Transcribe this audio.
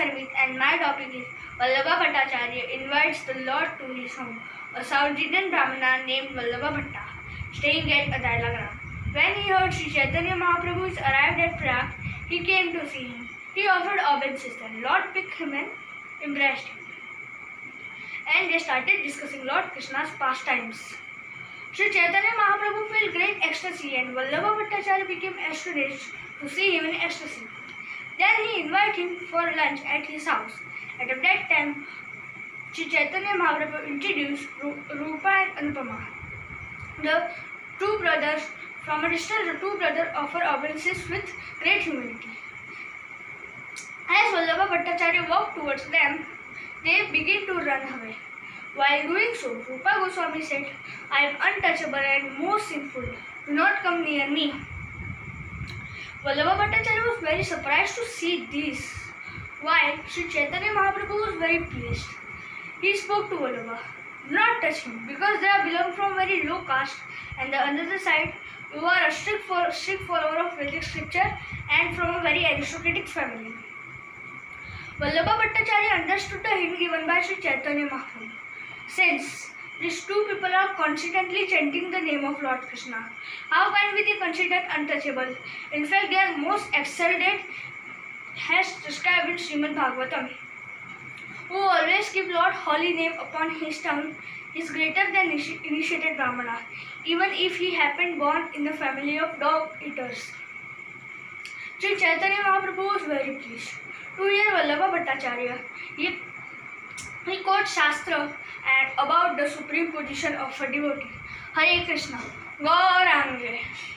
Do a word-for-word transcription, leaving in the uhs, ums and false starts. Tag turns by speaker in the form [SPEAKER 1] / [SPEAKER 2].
[SPEAKER 1] Harmeet and my topic is Vallabha Bhattacharya invites the Lord to his home. A South Indian Brahmana named Vallabha Bhatta, staying at Adailagram. When he heard Sri Chaitanya Mahaprabhu is arrived at Prayag, he came to see him. He offered obeisance and Lord picked him and embraced him. And they started discussing Lord Krishna's pastimes. Sri Chaitanya Mahaprabhu felt great ecstasy and Vallabha Bhattacharya became astonished to see him in ecstasy. Then he invited him for lunch at his house. At that time, Sri Chaitanya Mahaprabhu introduced Rupa and Anupama. The two brothers, from a distance, the two brothers offer obeisances with great humility. As Vallabha Bhattacharya walked towards them, they began to run away. While doing so, Rupa Goswami said, "I am untouchable and most sinful. Do not come near me." Vallabha Bhattacharya was very surprised to see this, while Sri Chaitanya Mahaprabhu was very pleased. He spoke to Vallabha, "Do not touch him, because they belong from very low caste, and the other side, you are a strict, for, strict follower of Vedic scripture and from a very aristocratic family." Vallabha Bhattacharya understood the hint given by Sri Chaitanya Mahaprabhu. Since these two people are constantly chanting the name of Lord Krishna, how can we be considered untouchable? In fact, they are most exalted, as described in Srimad Bhagavatam. Who always keep Lord holy name upon his tongue is greater than initiated Brahmana, even if he happened born in the family of dog eaters. Sri Chaitanya Mahaprabhu was very pleased to hear Vallabha Bhattacharya. He, he quotes Shastra and about the supreme position of a devotee. Hare Krishna. Gauranga.